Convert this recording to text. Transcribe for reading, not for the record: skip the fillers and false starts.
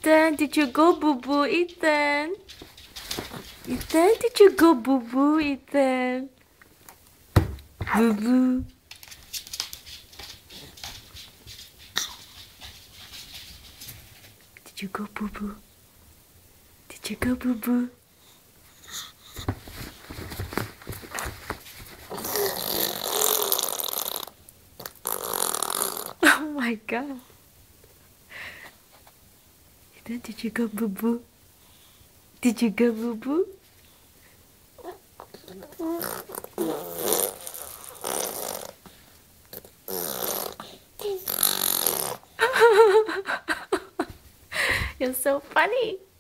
Ethan, did you go boo-boo, Ethan? Ethan, did you go boo-boo, Ethan? Boo-boo. Did you go boo-boo? Did you go boo-boo? Oh my god. Ethan, did you go boo-boo? Did you go boo-boo? You're so funny.